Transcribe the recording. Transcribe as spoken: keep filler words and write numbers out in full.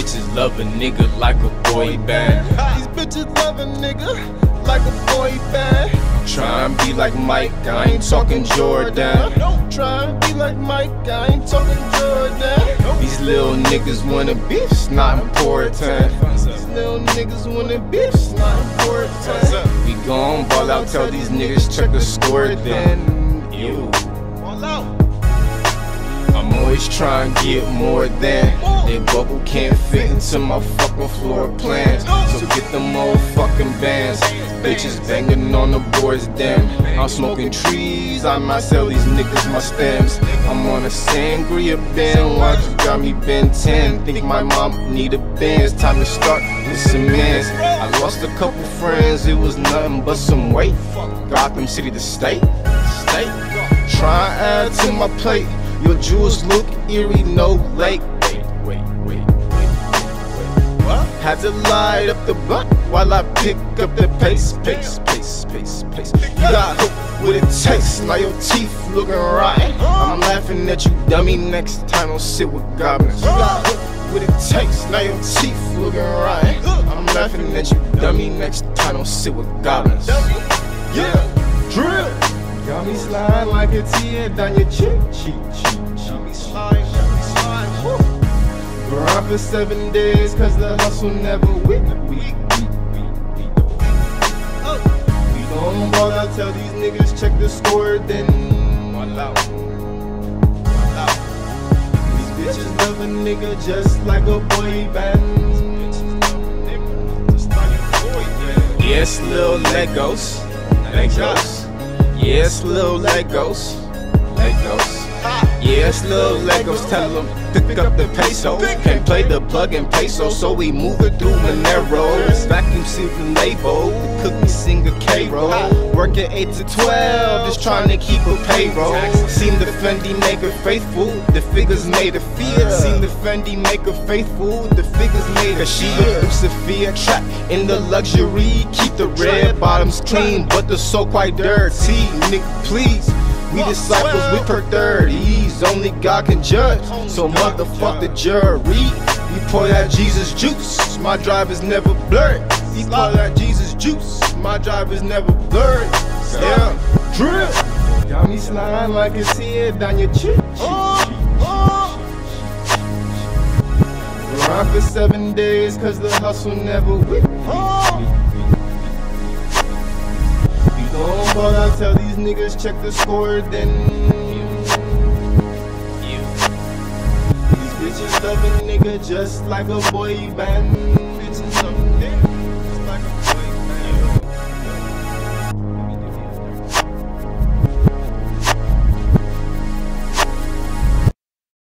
bitches love a nigga like a boy band. These bitches love a nigga like a boy band. Try and be like Mike, I ain't talking Jordan. Try and be like Mike, I ain't talking Jordan. These little niggas wanna beef, it's not important. These little niggas wanna beef, it's not important. We gon' ball out, tell these niggas check the score then. Ew. I'm always trying to get more than that bubble can't fit into my fucking floor plans. So get them old fucking bands. Bitches banging on the boards, damn. I'm smoking trees, I might sell these niggas my stems. I'm on a sangria band, watch you got me Ben ten. Think my mom need a Benz, time to start with some mans. I lost a couple friends, it was nothing but some weight. Gotham City to state, state. Try and add to my plate. Your jewels look eerie, no lake. Wait, wait, wait, wait, wait. What? Had to light up the blunt while I pick up the pace, pace, pace, pace, pace. You got hooked with it tastes, now your teeth looking right. I'm laughing at you, dummy. Next time I'll sit with goblins. You got hooked with it tastes, now your teeth looking right. I'm laughing at you, dummy. Next time I'll sit with goblins. Yeah, drill. Got me sliding like a tear down your cheek, cheek, cheek, cheek. Slide, slide, woo. Grind for seven days, cause the hustle never weak. We gon' ball out, tell these niggas check the score, then One out. these bitches love a nigga just like a boy band. Yes, little Legos, Legos. Yes, little Legos, Legos. Yes, little Legos, tell them pick up the peso. Can't play the plug and peso, so we move it through Moneros. Vacuum seal the label, the cookie sing a K-roll. Work at eight to twelve, just trying to keep a payroll. Seen the Fendi make her faithful, the figures made her fear. Seen the Fendi make her faithful, the figures made her she a Sophia trap in the luxury. Keep the red bottoms clean, but the soul quite dirty. Nigga, please. We disciples, we per thirties, only God can judge, so motherfuck the jury. We pour that Jesus juice, my drive is never blurred. We pour that Jesus juice, my drive is never blurred. Yeah, drill. Got me sliding like a tear down your cheek. Grind for seven days, cause the hustle never weak. Don't ball out, tell these niggas check the score, then These bitches love a nigga just like a boy band.